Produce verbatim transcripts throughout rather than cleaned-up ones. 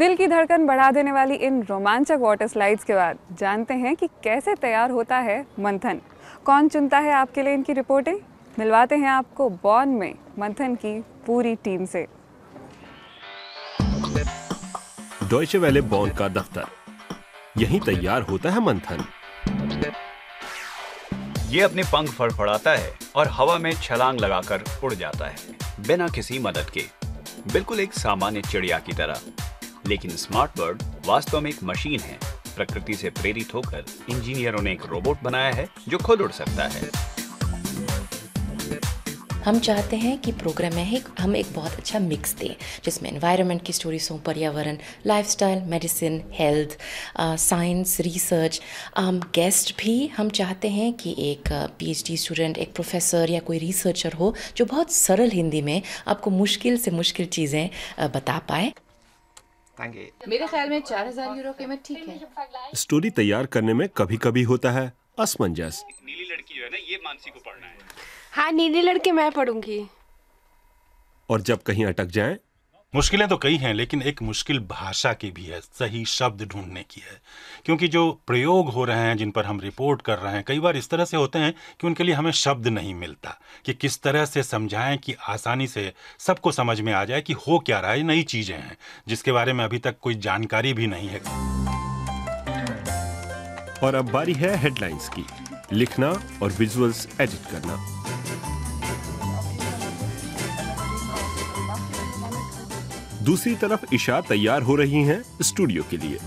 दिल की धड़कन बढ़ा देने वाली इन रोमांचक वाटर स्लाइड्स के बाद जानते हैं कि कैसे तैयार होता है मंथन। कौन चुनता है आपके लिए इनकी रिपोर्टें? मिलवाते हैं आपको बॉन में मंथन की पूरी टीम से। डॉयचे वेले बॉन का दफ्तर, यहीं तैयार होता है मंथन। ये अपने पंख फड़फड़ाता है और हवा में छलांग लगाकर उड़ जाता है बिना किसी मदद के, बिल्कुल एक सामान्य चिड़िया की तरह। लेकिन स्मार्ट बर्ड वास्तव में एक मशीन है। प्रकृति से प्रेरित होकर इंजीनियरों ने एक रोबोट बनाया है जो खुद उड़ सकता है। हम चाहते हैं कि प्रोग्राम में हम एक बहुत अच्छा मिक्स दें, जिसमें एनवायरनमेंट की स्टोरीज हों, पर्यावरण, lifestyle, medicine, health, science, research. Guest भी हम चाहते हैं कि एक पीएचडी स्टूडेंट, एक प्रोफेसर या कोई रिसर्चर हो जो बहुत सरल हिंदी में आपको मुश्किल से मुश्किल चीज़ें uh, बता पाए। मेरे ख्याल में चार हजार यूरो कीमत ठीक है। स्टोरी तैयार करने में कभी कभी होता है असमंजस। नीली लड़की जो है ना, ये मानसी को पढ़ना है। हाँ, नीली लड़की मैं पढ़ूंगी। और जब कहीं अटक जाएं, मुश्किलें तो कई हैं, लेकिन एक मुश्किल भाषा की भी है, सही शब्द ढूंढने की है। क्योंकि जो प्रयोग हो रहे हैं, जिन पर हम रिपोर्ट कर रहे हैं, कई बार इस तरह से होते हैं कि उनके लिए हमें शब्द नहीं मिलता कि किस तरह से समझाएं कि आसानी से सबको समझ में आ जाए कि हो क्या रहा है। नई चीजें हैं जिसके बारे में अभी तक कोई जानकारी भी नहीं है। और अब बारी है हेडलाइंस की, लिखना और विजुअल्स एडिट करना। दूसरी तरफ ईशा तैयार हो रही हैं स्टूडियो के लिए।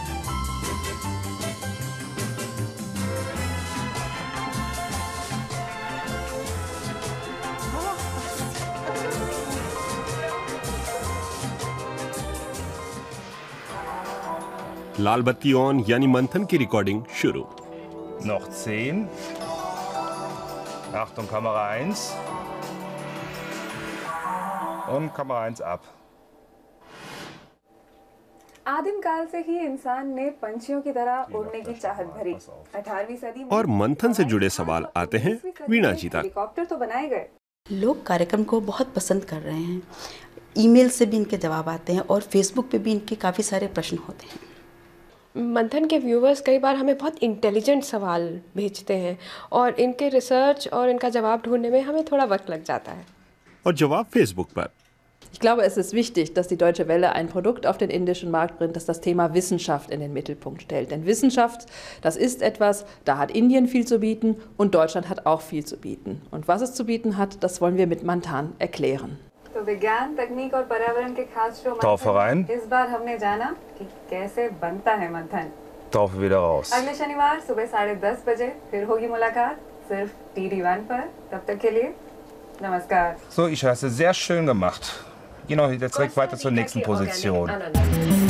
लाल बत्ती ऑन यानी मंथन की रिकॉर्डिंग शुरू। Noch zehn. Achtung, Kamera eins. Und Kamera eins ab. आदिम काल से ही इंसान ने पंछियों की तरह उड़ने की चाहत भरी। अठारहवीं सदी में और मंथन से जुड़े सवाल आते हैं वीणा जी तक। हेलीकॉप्टर तो बनाए गए। लोग कार्यक्रम को बहुत पसंद कर रहे हैं। ईमेल से भी इनके जवाब आते हैं और फेसबुक पे भी इनके काफ़ी सारे प्रश्न होते हैं। मंथन के व्यूवर्स कई बार हमें बहुत इंटेलिजेंट सवाल भेजते हैं और इनके रिसर्च और इनका जवाब ढूंढने में हमें थोड़ा वक्त लग जाता है। और जवाब फेसबुक पर। Ich glaube, es ist wichtig, dass die Deutsche Welle ein Produkt auf den indischen Markt bringt, das das Thema Wissenschaft in den Mittelpunkt stellt. Denn Wissenschaft, das ist etwas, da hat Indien viel zu bieten und Deutschland hat auch viel zu bieten. Und was es zu bieten hat, das wollen wir mit Manthan erklären. तो विज्ञान, तकनीक और पर्यावरण के खास show Taufe rein. इस बार हमने जाना कि कैसे बनता है मंथन। Taufe wieder raus. अगले शनिवार सुबह साढ़े दस बजे फिर होगी मुलाकात, सिर्फ टी डी वन पर। तब तक के लिए नमस्कार। So, Isha, hast du sehr schön gemacht. Geh noch jetzt direkt weiter zur nächsten Position.